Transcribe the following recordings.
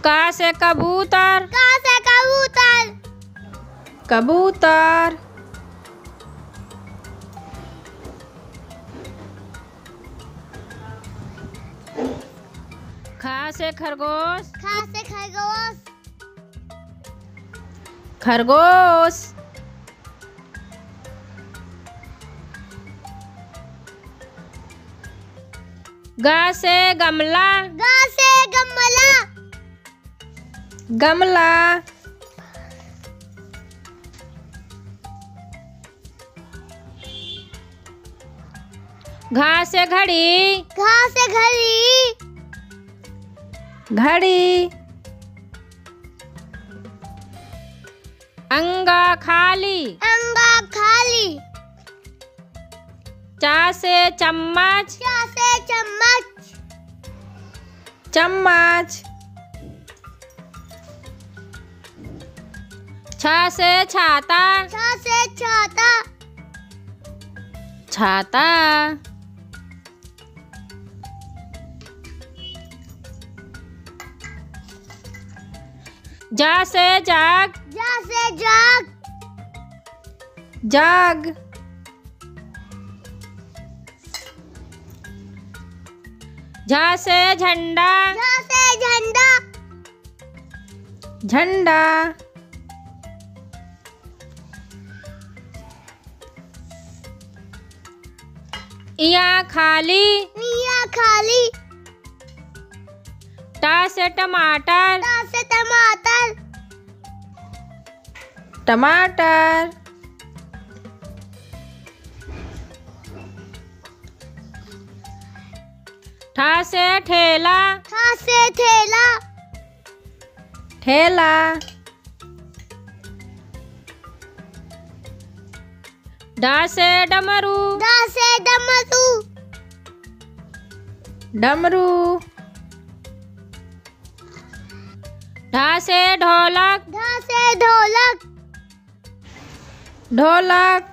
का से कबूतर। का से कबूतर। कबूतर। ख से खरगोश। ख से खरगोश। खरगोश। ग से गमला। ग से गमला। गमला। घ से घड़ी। घ से घड़ी। घड़ी। अंगा खाली। अंगा खाली। चा से चम्मच। चा से चम्मच। चम्मच। छ से छाता। छ से छाता। छाता। जा से जाग। जा से जाग। जाग। झा से झंडा। झ से झंडा। झंडा। इया खाली। इया खाली। टा से टमाटर। टा से टमाटर। टमाटर। ठा से ठेला। ठा से ठेला। ठेला। डा से डमरू। डा से डमरू। डमरू। ढा से ढोलक। ढा से ढोलक। ढोलक।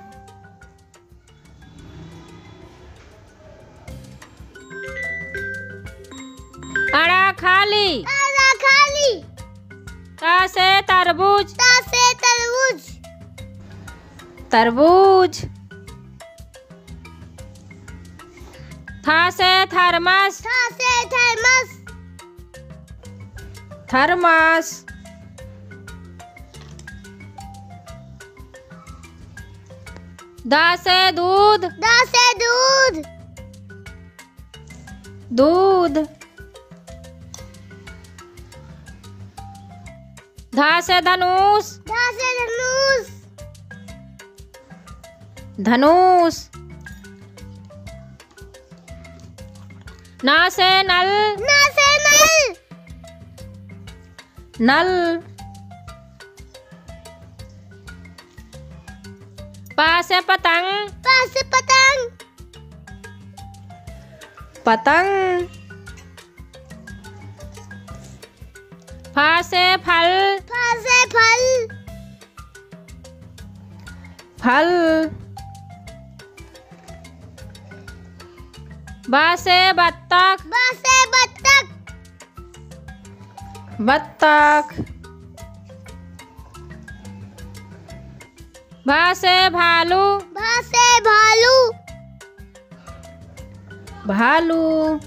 अड़ा खाली। अड़ा खाली। ता से तरबूज। ता से तरबूज। तरबूज। था से थर्मस। था से थर्मस। थर्मस। दा से दूध। दा से दूध। दूध। धा से धनुष। धा से धनुष। धनुष। ना से नल। ना से नल। नल। पा से पतंग। पा से पतंग। पतंग। फा से फल। फा से फल। फल। बा से बत्तख। बा से बत्तख। बत्तख। भा से भालू। भा से भालू। भालू।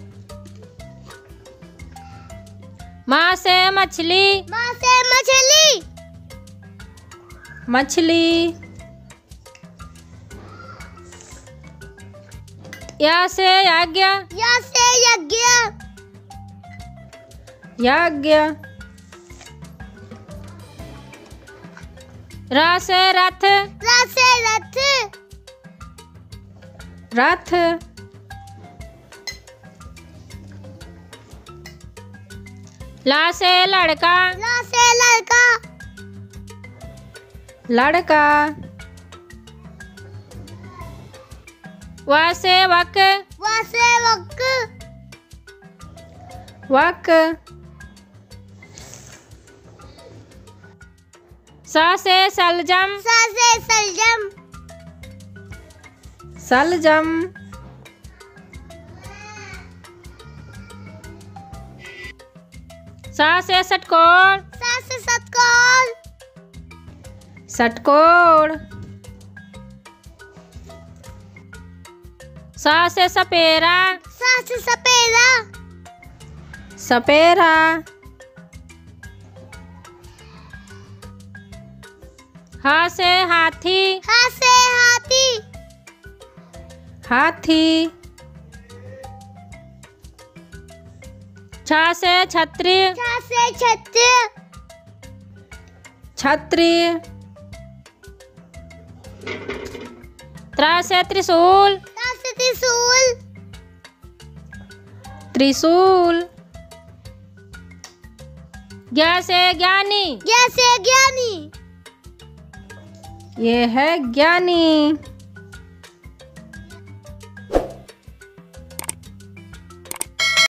माँ से मछली। माँ से मछली। मछली। या से यज्ञ। या से यज्ञ। यज्ञ। रा से रथ। रा से रथ। रथ। ला से लड़का। ला से लड़का। लड़का। वा से वक। वा से वक। वक। सा से सलजम। सा से सलजम। सलजम। सा से षटकोण। सा से षटकोण। षटकोण। सा से सपेरा। सा से सपेरा। सपेरा। हा से हाथी। हा से हाथी। हाथी। छ से छतरी। छ से छतरी। छतरी। त्र से त्रिशूल। त्र से त्रिशूल। त्रिशूल। ज्ञ से ज्ञानी। ज्ञ से ज्ञानी। ये है ज्ञानी।